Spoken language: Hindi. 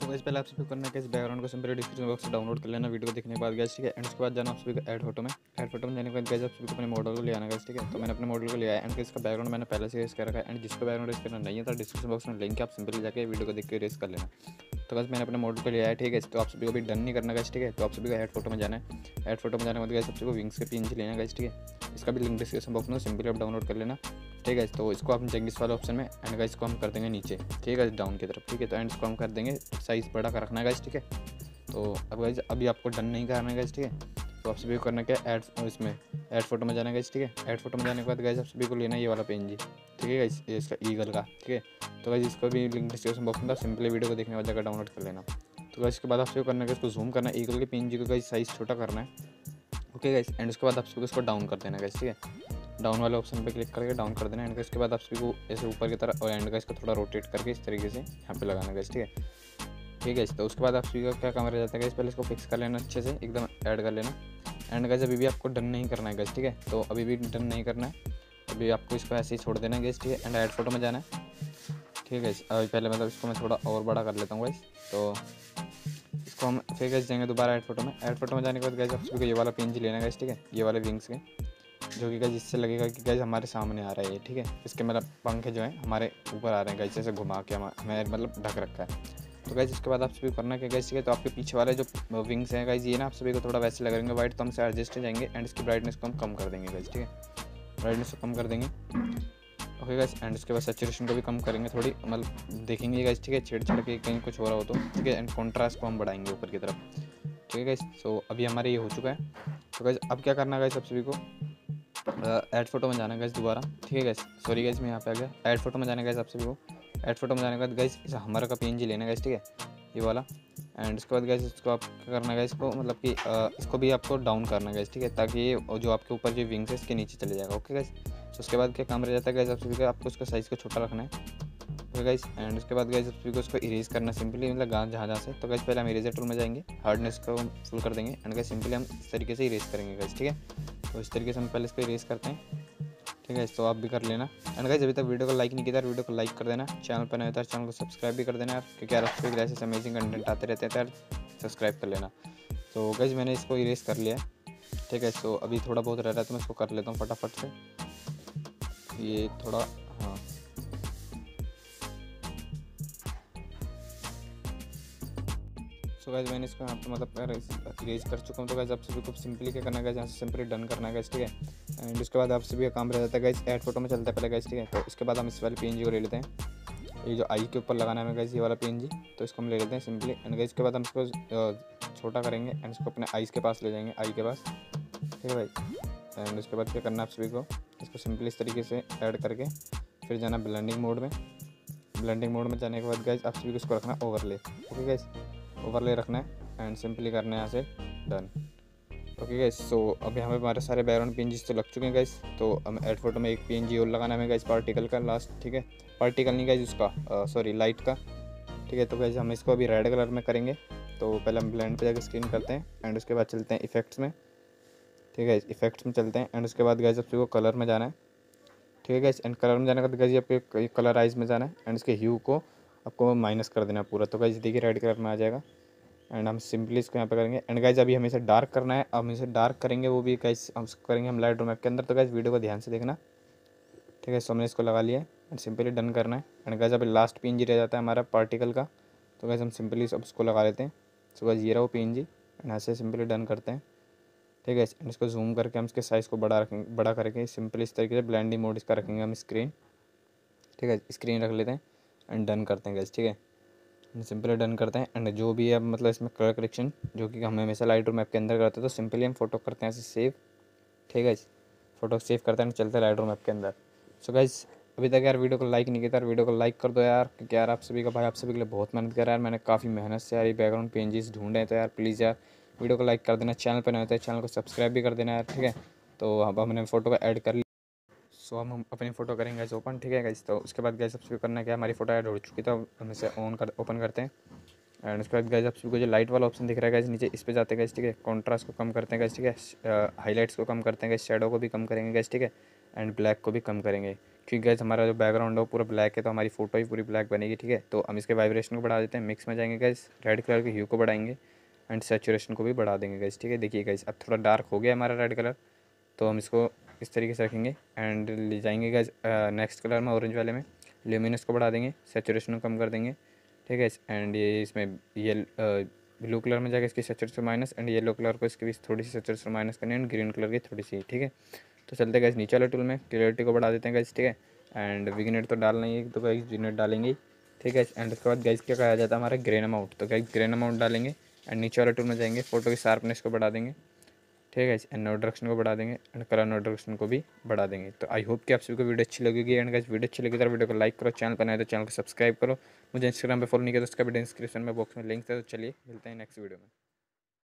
गाइस पहले आप सभी को करना है कि इस बैकग्राउंड को सिंपली डिस्क्रिप्शन बॉक्स से डाउनलोड कर लेना वीडियो को देखने के बाद गाइस, ठीक है। एंड उसके बाद जाना आप सभी को ऐड फोटो में जाने के बाद गाइस आप सभी को अपने मॉडल को ले आना गाइस, ठीक है। तो मैंने अपने मॉडल को लिया है एंड इसका बैकग्राउंड मैंने पहले से रेस कर रखा है एंड जिसको बैकग्राउंड रेस करना नहीं है तो डिस्क्रिप्शन बॉक्स में लिंक है, आप सिंपली जाकर वीडियो को देख के रेस कर लेना। तो बस मैंने अपने मॉडल को लिया है, ठीक है। तो आप सभी को भी डन नहीं करना गाइस, ठीक है। तो आप सभी को ऐड फोटो में जाना है। ऐड फोटो में जाने के बाद गाइस आप सभी को विंग्स के PNG लेना गाइस, ठीक है। इसका भी लिंक डिस्क्रिप्शन बॉक्स में सिंपली आप डाउनलोड कर लेना, ठीक है। तो इसको हम जाएंगे इस वाले ऑप्शन में एंड गाइस इसको हम कर देंगे नीचे, ठीक है, डाउन की तरफ, ठीक है। तो एंड इसको हम कर देंगे साइज़ बड़ा कर रखना है गाइस, ठीक है। तो अब गाइस अभी आपको डन नहीं करना है गाइस, ठीक है। तो आप सभी को करना क्या है, इसमें ऐड फोटो में जाना है गाइस, ठीक है। ऐड फोटो में जाने के बाद गाइस आप सभी को लेना है ये वाला PNG, ठीक है गाइस, ये इसका ईगल का, ठीक है। तो गाइस इसको भी लिंक डिस्क्रिप्शन बॉक्स में था, सिंपली वीडियो को देखने के बाद जाकर डाउनलोड कर लेना। तो गाइस इसके बाद आप सभी को करना है, इसको जूम करना है, ईगल के PNG को गाइस साइज़ छोटा करना है, ओके गाइस। एंड उसके बाद आप सभी को इसको डाउन कर देना गाइस, ठीक है। डाउन वाले ऑप्शन पे क्लिक करके डाउन कर देना एंड इसके बाद आप सभी को ऐसे ऊपर की तरफ और एंड का इसको थोड़ा रोटेट करके इस तरीके से यहाँ पे लगाना गाइस, ठीक है, ठीक है। तो उसके बाद आप सभी का क्या काम रह जाता है गाइस, पहले इसको फिक्स कर लेना अच्छे से, एकदम ऐड कर लेना एंड गाइस अभी भी आपको डन नहीं करना है गाइस, ठीक है। तो अभी भी डन नहीं करना है, अभी आपको इसको ऐसे ही छोड़ देना है गाइस, ठीक है। एंड ऐड फोटो में जाना है, ठीक है गाइस। अभी पहले मतलब इसको मैं थोड़ा और बड़ा कर लेता हूँ गाइस। तो इसको हम फिर गाइस जाएंगे दोबारा ऐड फोटो में। ऐड फोटो में जाने के बाद गाइस आप सभी को ये वाला PNG लेना है गाइस, ठीक है, ये वाले विंग्स के, जो कि गाइस इससे लगेगा कि गाइस हमारे सामने आ रहा है ये, ठीक है। इसके मतलब पंख जो हैं हमारे ऊपर आ रहे हैं गाइस, जैसे घुमा के हमें मतलब ढक रखा है। तो गाइस इसके बाद आप सभी को करना क्या गाइस, ठीक है। तो आपके पीछे वाले जो विंग्स हैं गाइस, ये ना आप सभी को थोड़ा वैसे लगेंगे वाइट, तो हमसे एडजस्ट हो जाएंगे एंड इसकी ब्राइटनेस को हम कम कर देंगे गाइस, ठीक है, ब्राइटनेस को कम कर देंगे, ओके गाइस। एंड उसके बाद सैचुरेशन को भी कम करेंगे थोड़ी, मतलब देखेंगे गाइस, ठीक है, छेड़छाड़ के कहीं कुछ हो रहा हो तो, ठीक है। एंड कॉन्ट्रास्ट को हम बढ़ाएंगे ऊपर की तरफ, ठीक है गाइस। सो अभी हमारे ये हो चुका है। तो गाइस अब क्या करना है गाइस, आप सभी को ऐड फोटो में जाना है गाइस दोबारा, ठीक है गाइस, सॉरी गाइस मैं यहाँ पे आ गया। ऐड फोटो में जाने गाइस आप सभी को, ऐड फोटो में जाने के बाद गाइस इस हमर का PNG लेना है गाइस, ठीक है, ये वाला। एंड उसके बाद गाइस इसको आप क्या करना है गाइस, इसको मतलब कि इसको भी आपको डाउन करना है गाइस, ठीक है, ताकि ये जो आपके ऊपर जो विंग्स है इसके नीचे चले जाएगा, ओके गाइस। तो उसके बाद क्या काम रह जाता है गाइस, आप सभी का आपको उसका साइज़ को छोटा रखना है, ओके गाइस। एंड उसके बाद गाइस आप सभी को इसको इरेज करना सिंपली, मतलब जहाँ से। तो गाइस पहले हम इरेजर टूल में जाएंगे, हार्डनेस को फुल कर देंगे एंड गाइस सिंपली हम इस तरीके से इरेज करेंगे गाइस, ठीक है। तो इस तरीके से हम पहले इसको इरेज करते हैं, ठीक है। तो आप भी कर लेना एंड गाइस अभी तक वीडियो को लाइक नहीं किया, वीडियो को लाइक कर देना, चैनल पर नए हो तो चैनल को सब्सक्राइब भी कर देना यार, क्योंकि यार आपके ऐसे अमेजिंग कंटेंट आते रहते हैं, तो यार सब्सक्राइब कर लेना। तो गाइस मैंने इसको इरेज कर लिया है, ठीक है। तो अभी थोड़ा बहुत रह रहा है तो मैं इसको कर लेता हूँ फटाफट से, ये थोड़ा, हाँ। सो गाइस मैंने इसको यहाँ पे मतलब इरेज कर चुका हूँ। तो गाइस आप सभी को सिंपली क्या करना है गाइस, यहाँ से सिंपली डन करना है गाइस, ठीक है। एंड उसके बाद आप सभी का काम रह जाता है गाइस, ऐड फोटो में चलता है पहले गाइस, ठीक है। तो इसके बाद हम इस वाले PNG को ले लेते हैं, ये जो आई के ऊपर लगाना है हमें गाइस, ये वाला PNG। तो इसको हम ले लेते हैं सिंपली एंड गाइस इसके बाद हम इसको छोटा करेंगे एंड इसको अपने आइज़ के पास ले जाएंगे, आई के पास, ठीक है भाई। एंड उसके बाद क्या करना है आप सभी को, इसको सिंपली इस तरीके से ऐड करके फिर जाना ब्लेंडिंग मोड में। ब्लेंडिंग मोड में जाने के बाद गाइस आप सभी को इसको रखना है ओवरले, ओके गाइस, ओवरले रखना है एंड सिंपली करना है यहाँ से डन, ओके गाइस। सो अभी हमें हमारे सारे बैकग्राउंड PNGs तो लग चुके हैं गाइस। तो हम ऐड फोटो में एक PNG और लगाना है हमें गाइस, पार्टिकल का लास्ट, ठीक है, पार्टिकल नहीं गाइस उसका, सॉरी लाइट का, ठीक है। तो गाइस हम इसको अभी रेड कलर में करेंगे। तो पहले हम ब्लेंड पे जाकर स्क्रीन करते हैं एंड उसके बाद चलते हैं इफेक्ट्स में, ठीक है, इफेक्ट्स में चलते हैं एंड उसके बाद गाइस आपको कलर में जाना है, ठीक है गाइस। एंड कलर में जाने के बाद गाइस आपको कलराइज में जाना है एंड इसके ह्यू को आपको माइनस कर देना पूरा। तो गाइस देखिए रेड कलर में आ जाएगा एंड हम सिंपली इसको यहाँ पे करेंगे एंड गाइस अभी हमें इसे डार्क करना है। अब हम इसे डार्क करेंगे, वो भी गाइस हम करेंगे हम लाइट रूम ऐप के अंदर। तो गाइस वीडियो को ध्यान से देखना, ठीक है। सो हमने इसको लगा लिया एंड सिंपली डन करना है एंड गाइस अभी लास्ट PNG रह जाता है हमारा पार्टिकल का। तो गाइस हम सिंपली अब इसको लगा लेते हैं। सो गाइस ये रहा वो PNG एंड ऐसे सिंपली डन करते हैं, ठीक है। एंड इसको जूम करके हम इसके साइज़ को बड़ा करके सिंपली इस तरीके से ब्लेंडिंग मोड इसका रखेंगे हम स्क्रीन, ठीक है, स्क्रीन रख लेते हैं एंड डन करते हैं गाइस, ठीक है, सिंपली डन करते हैं। एंड जो भी है मतलब इसमें कलर करेक्शन जो कि हम हमेशा लाइट रूम ऐप के अंदर करते हैं, तो सिंपली हम फोटो करते हैं ऐसे सेव, ठीक है, फोटो सेव करते हैं चलते हैं लाइट रूम ऐप के अंदर। सो गाइस अभी तक यार वीडियो को लाइक नहीं किया यार, वीडियो को लाइक कर दो यार, क्योंकि यार आप सभी का भाई आप सभी के लिए बहुत मेहनत कर रहा है यार, मैंने काफ़ी मेहनत से यार ये बैकग्राउंड PNGs ढूंढे हैं। तो यार प्लीज़ यार वीडियो को लाइक कर देना, चैनल पर नए होते हैं चैनल को सब्सक्राइब भी कर देना यार, ठीक है। तो अब हमने फ़ोटो को ऐड कर लिया। सो हम अपनी फ़ोटो करेंगे गाइस ओपन, ठीक है गाइस। तो उसके बाद गाइस सबसे करना क्या, हमारी फ़ोटो ऐड हो चुकी, तो हम इसे ओपन करते हैं एंड उसके बाद गाइस आप सभी को जो लाइट वाला ऑप्शन दिख रहा है गाइस नीचे, इस पे जाते हैं गाइस, ठीक है। कॉन्ट्रास्ट को कम करते हैं गाइस, ठीक है, हाईलाइट्स को कम करते हैं गाइस, शैडो को भी कम करेंगे गाइस, ठीक है, एंड ब्लैक को भी कम करेंगे, क्योंकि गाइस हमारा जो बैकग्राउंड है वो पूरा ब्लैक है, तो हमारी फ़ोटो ही पूरी ब्लैक बनेगी। ठीक है, तो हम इसके वाइब्रेशन को बढ़ा देते हैं, मिक्स में जाएंगे गाइस, रेड कलर के ह्यू को बढ़ाएंगे एंड सेचुरेशन को भी बढ़ा देंगे गाइस। ठीक है, देखिए गाइस अब थोड़ा डार्क हो गया हमारा रेड कलर, तो हम इसको इस तरीके से रखेंगे एंड ले जाएंगे गाइस नेक्स्ट कलर में, ऑरेंज वाले में, ल्यूमिनस को बढ़ा देंगे, सेचुरेशन को कम कर देंगे। ठीक है, एंड ये इसमें ये ब्लू कलर में जाएगा इसकी saturation minus, and yellow colour को इसकी भी थोड़ी सी सेचुरेशन माइनस करनी है, एंड ग्रीन कलर की थोड़ी सी। ठीक है, तो चलते गाइस नीचे वाले टूल में, क्लियरिटी को बढ़ा देते हैं गाइस। ठीक है, एंड विग्नेट तो डालना ही है, तो गाइस विग्नेट डालेंगे ही। ठीक है, एंड उसके बाद गाइस क्या कहा जाता है हमारा ग्रेन अमाउंट, तो गाइस ग्रेन अमाउंट डालेंगे एंड नीचे वाले टूल में जाएंगे, फोटो की शार्पनेस को बढ़ा देंगे। ठीक है, एंड नो डायरेक्शन को बढ़ा देंगे एंड कलर नो डायरेक्शन को भी बढ़ा देंगे। तो आई होप कि आप सभी को वीडियो अच्छी लगेगी। एंड गाइस वीडियो अच्छी लगी तो वीडियो को लाइक करो, चैनल पर नए तो चैनल को सब्सक्राइब करो। मुझे इंस्टाग्राम पे फॉलो नहीं किया तो उसका भी डिस्क्रिप्शन में बॉक्स में लिंक है। तो चलिए मिलते हैं नेक्स्ट वीडियो में।